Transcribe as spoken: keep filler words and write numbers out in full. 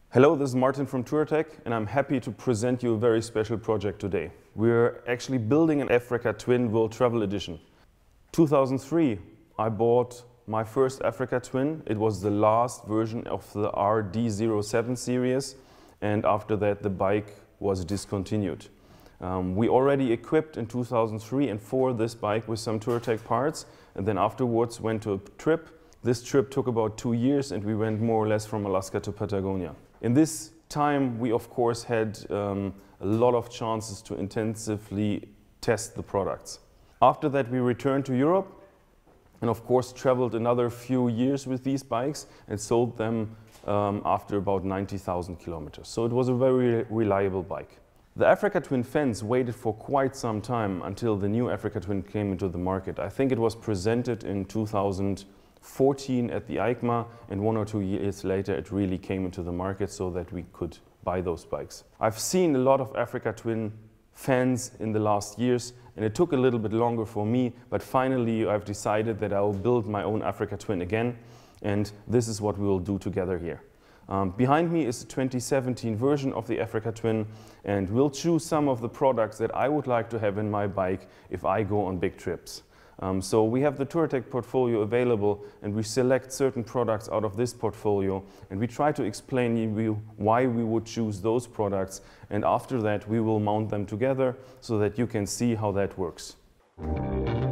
Hello, this is Martin from Touratech, and I'm happy to present you a very special project today. We're actually building an Africa Twin World Travel Edition. two thousand three, I bought my first Africa Twin. It was the last version of the R D zero seven series, and after that the bike was discontinued. Um, we already equipped in two thousand three and four this bike with some Touratech parts, and then afterwards went to a trip. This trip took about two years and we went more or less from Alaska to Patagonia. In this time we of course had um, a lot of chances to intensively test the products. After that we returned to Europe and of course traveled another few years with these bikes and sold them um, after about ninety thousand kilometers. So it was a very reliable bike. The Africa Twin fence waited for quite some time until the new Africa Twin came into the market. I think it was presented in two thousand fourteen at the EICMA, and one or two years later it really came into the market so that we could buy those bikes. I've seen a lot of Africa Twin fans in the last years, and it took a little bit longer for me, but finally I've decided that I will build my own Africa Twin again, and this is what we will do together here. Um, behind me is a twenty seventeen version of the Africa Twin, and we'll choose some of the products that I would like to have in my bike if I go on big trips. Um, so we have the Touratech portfolio available, and we select certain products out of this portfolio, and we try to explain you why we would choose those products, and after that we will mount them together so that you can see how that works.